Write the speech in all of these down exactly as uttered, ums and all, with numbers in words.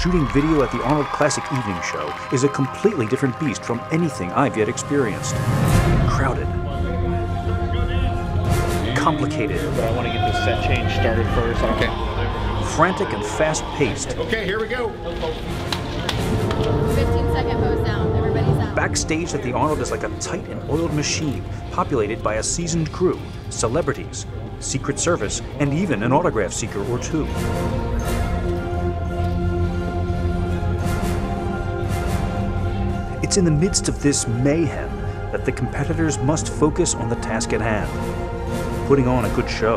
shooting video at the Arnold Classic Evening Show is a completely different beast from anything I've yet experienced. Crowded. Complicated. But I want to get the set change started first. Okay. Frantic and fast-paced. Okay, here we go. fifteen second pose down. Everybody's out. Backstage at the Arnold is like a tight and oiled machine, populated by a seasoned crew, celebrities, Secret Service, and even an autograph seeker or two. It's in the midst of this mayhem that the competitors must focus on the task at hand, putting on a good show.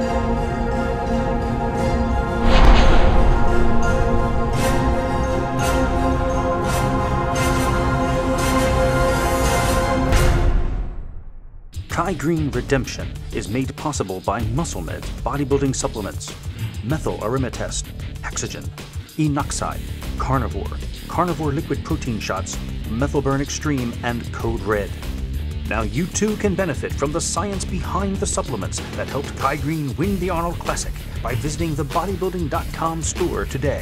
Kai Greene Redemption is made possible by MuscleMed bodybuilding supplements, methyl aromatase, hexogen, enoxide, carnivore, carnivore liquid protein shots, Methylburn Extreme, and Code Red. Now you too can benefit from the science behind the supplements that helped Kai Greene win the Arnold Classic by visiting the bodybuilding dot com store today.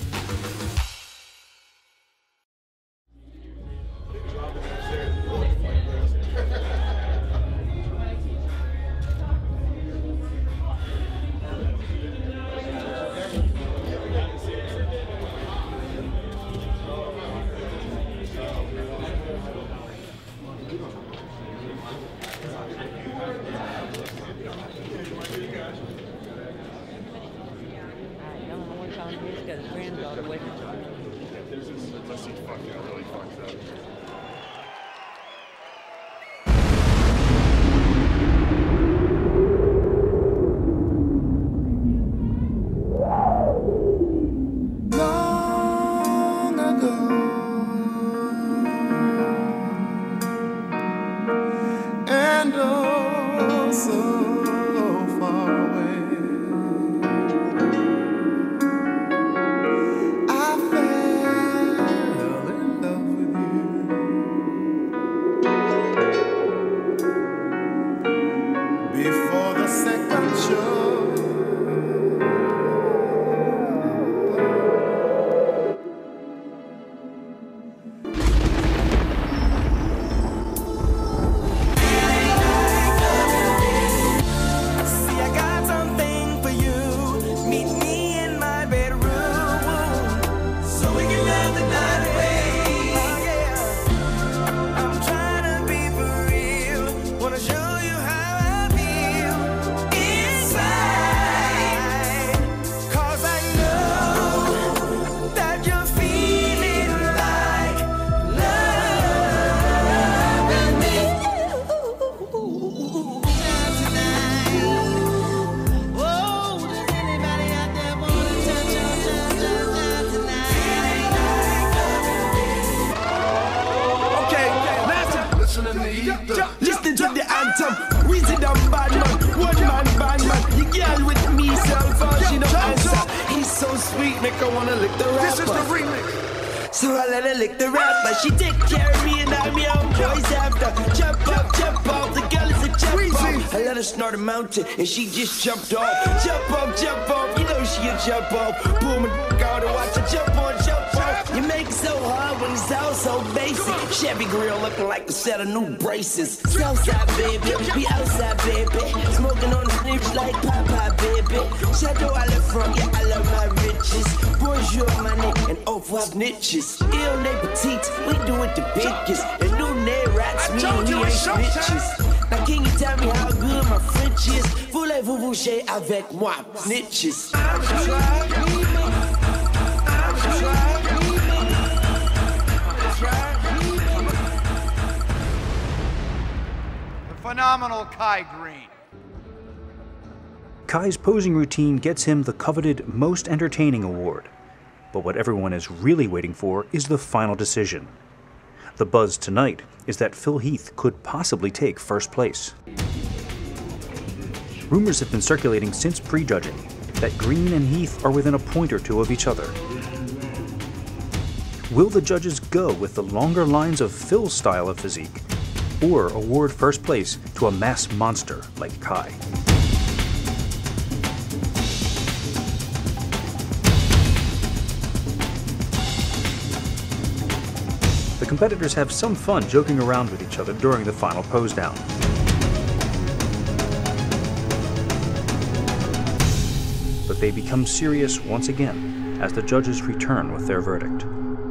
Listen to the anthem. Reason them bad man, one man bad man. You girl with me, self, she don't answer. He's so sweet, make her wanna lick the rapper. This is the remix. So I let her lick the rapper. She take care of me and I'm your own boys after. Jump up, jump off. The girl is a jump off. I let her snort a mountain and she just jumped off. Jump up, jump off. You know she a jump off. Boom and out and watch her jump on, jump off. You make it so hard when it's all so basic. Chevy grill looking like a set of new braces. Southside baby, we outside baby. Smoking on the snips like Papa baby. Shadow I left from, yeah I love my riches. Bonjour my neck and off-white niches. Ill ne petite, we do it the biggest. And new ne rats mean we ain't bitches. Now can you tell me how good my French is? Voulez-vous bouger avec moi, snitches? I'm trying, I'm trying. Phenomenal Kai Greene. Kai's posing routine gets him the coveted Most Entertaining award. But what everyone is really waiting for is the final decision. The buzz tonight is that Phil Heath could possibly take first place. Rumors have been circulating since prejudging that Greene and Heath are within a point or two of each other. Will the judges go with the longer lines of Phil's style of physique, or award first place to a mass monster like Kai? competitors have some fun joking around with each other during the final pose down. But they become serious once again as the judges return with their verdict.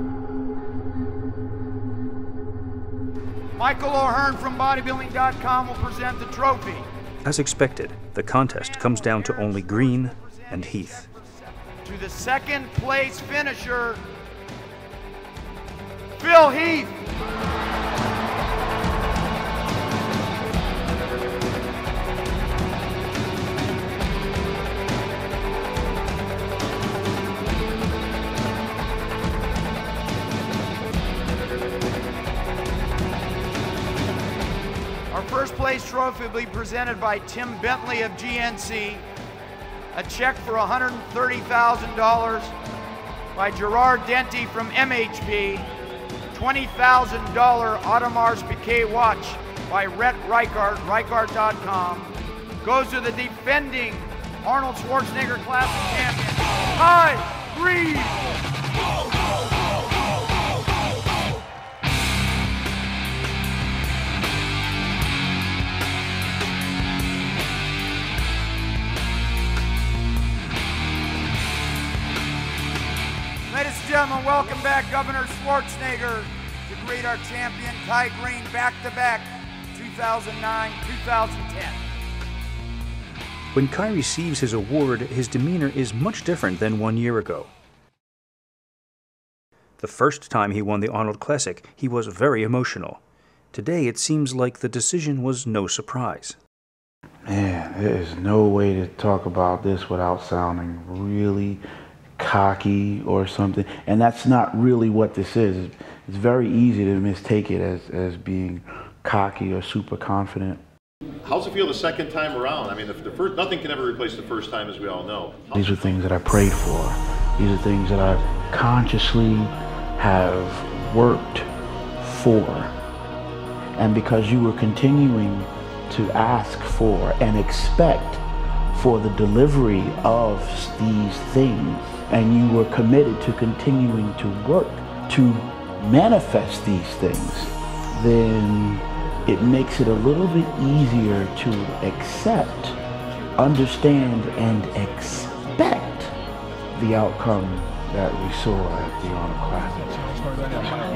Michael O'Hearn from bodybuilding dot com will present the trophy. As expected, the contest comes down to only Greene and Heath. To the second place finisher, Phil Heath. Our first place trophy will be presented by Tim Bentley of G N C. A check for one hundred thirty thousand dollars by Gerard Denty from M H P. twenty thousand dollar Audemars Piguet watch by Rhett Reichart, Reichart dot com. Goes to the defending Arnold Schwarzenegger Classic champion, Kai Greene. Ladies and gentlemen, welcome back Governor Schwarzenegger to greet our champion, Kai Greene, back-to-back, two thousand nine, two thousand ten. When Kai receives his award, his demeanor is much different than one year ago. The first time he won the Arnold Classic, he was very emotional. Today, it seems like the decision was no surprise. Man, there is no way to talk about this without sounding really cocky or something, and that's not really what this is. It's very easy to mistake it as, as being cocky or super confident. How's it feel the second time around? I mean, the, the first, nothing can ever replace the first time, as we all know. How's These are things that I prayed for. These are things that I consciously have worked for. And because you were continuing to ask for and expect for the delivery of these things, and you were committed to continuing to work to manifest these things, then it makes it a little bit easier to accept, understand, and expect the outcome that we saw at the Arnold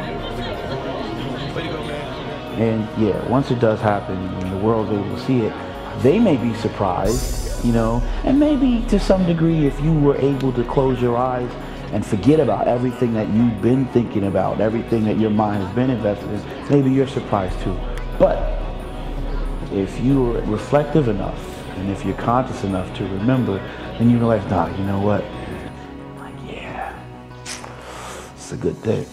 Classic. And yeah, once it does happen and the world's able to see it, they may be surprised, you know, and maybe to some degree, if you were able to close your eyes and forget about everything that you've been thinking about, everything that your mind has been invested in, maybe you're surprised too. But if you're reflective enough, and if you're conscious enough to remember, then you realize, nah, you know what? Like, yeah, it's a good thing.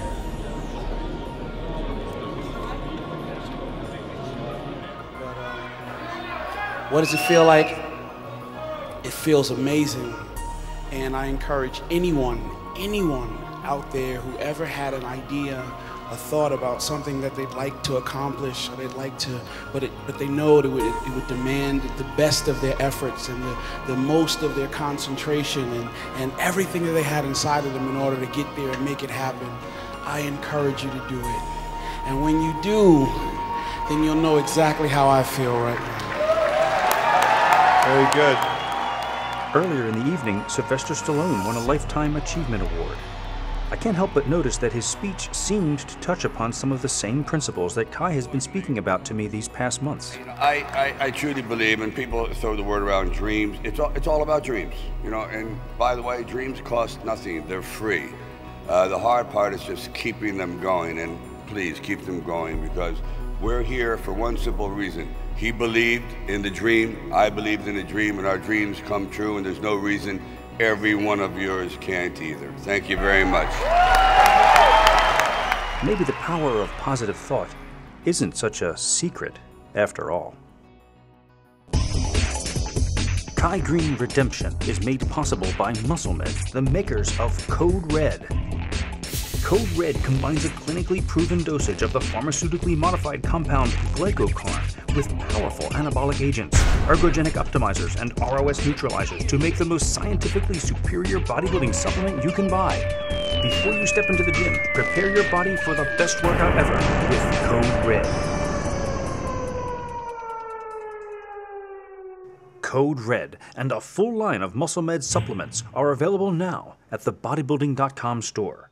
What does it feel like? It feels amazing. And I encourage anyone, anyone out there who ever had an idea, a thought about something that they'd like to accomplish, or they'd like to, but it, but they know it would, it would demand the best of their efforts and the, the most of their concentration and, and everything that they had inside of them in order to get there and make it happen. I encourage you to do it. And when you do, then you'll know exactly how I feel right now. Very good. Earlier in the evening, Sylvester Stallone won a Lifetime Achievement Award. I can't help but notice that his speech seemed to touch upon some of the same principles that Kai has been speaking about to me these past months. You know, I, I, I truly believe, and people throw the word around dreams, it's all, it's all about dreams, you know, and by the way, dreams cost nothing, they're free. Uh, the hard part is just keeping them going, and please keep them going, because we're here for one simple reason. He believed in the dream, I believed in the dream, and our dreams come true, and there's no reason every one of yours can't either. Thank you very much. Maybe the power of positive thought isn't such a secret after all. Kai Greene Redemption is made possible by MuscleMed, the makers of Code Red. Code Red combines a clinically proven dosage of the pharmaceutically modified compound glycocorn with powerful anabolic agents, ergogenic optimizers, and R O S neutralizers to make the most scientifically superior bodybuilding supplement you can buy. Before you step into the gym, prepare your body for the best workout ever with Code Red. Code Red and a full line of MuscleMed supplements are available now at the bodybuilding dot com store.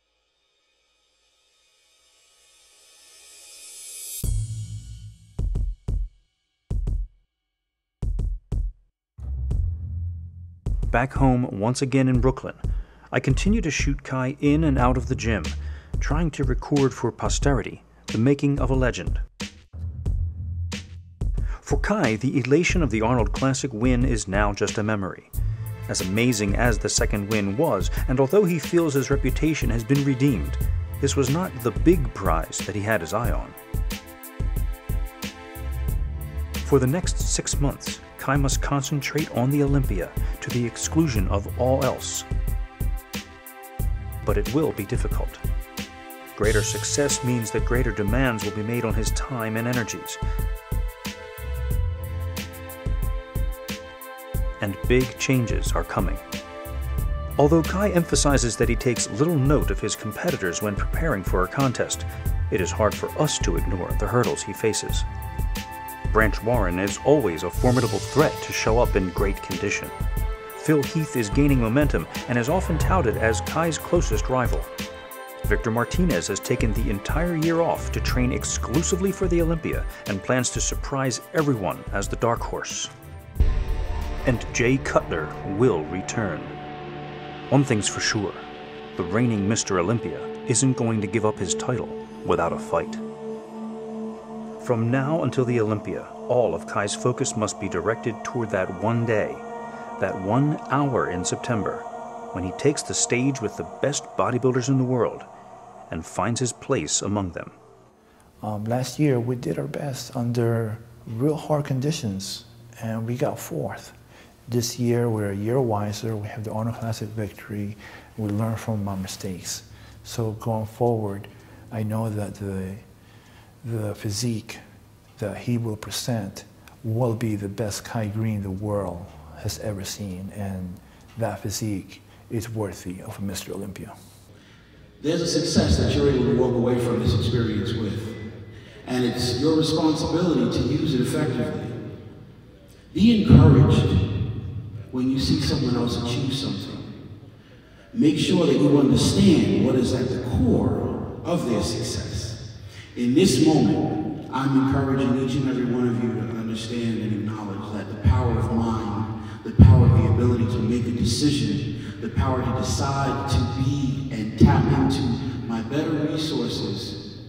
Back home once again in Brooklyn, I continue to shoot Kai in and out of the gym, trying to record for posterity the making of a legend. For Kai, the elation of the Arnold Classic win is now just a memory. As amazing as the second win was, and although he feels his reputation has been redeemed, this was not the big prize that he had his eye on. For the next six months, Kai must concentrate on the Olympia to the exclusion of all else. But it will be difficult. Greater success means that greater demands will be made on his time and energies. And big changes are coming. Although Kai emphasizes that he takes little note of his competitors when preparing for a contest, it is hard for us to ignore the hurdles he faces. Branch Warren is always a formidable threat to show up in great condition. Phil Heath is gaining momentum and is often touted as Kai's closest rival. Victor Martinez has taken the entire year off to train exclusively for the Olympia and plans to surprise everyone as the dark horse. And Jay Cutler will return. One thing's for sure, the reigning Mister Olympia isn't going to give up his title without a fight. From now until the Olympia, all of Kai's focus must be directed toward that one day, that one hour in September, when he takes the stage with the best bodybuilders in the world and finds his place among them. Um, last year, we did our best under real hard conditions, and we got fourth. This year, we're a year wiser. We have the Arnold Classic victory. We learn from our mistakes. So going forward, I know that the the physique that he will present will be the best Kai Greene the world has ever seen, and that physique is worthy of a Mister Olympia. There's a success that you're able to walk away from this experience with, and it's your responsibility to use it effectively. Be encouraged when you see someone else achieve something. Make sure that you understand what is at the core of their success. In this moment, I'm encouraging each and every one of you to understand and acknowledge that the power of mind, the power of the ability to make a decision, the power to decide to be and tap into my better resources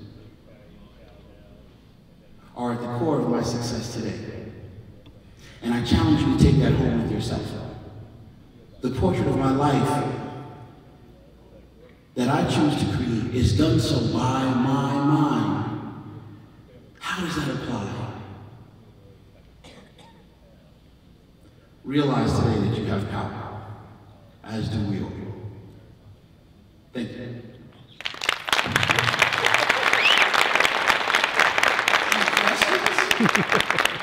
are at the core of my success today. And I challenge you to take that home with yourself. The portrait of my life that I choose to create is done so by my mind. How does that apply? Realize today that you have power, as do we all. Thank you. Any questions?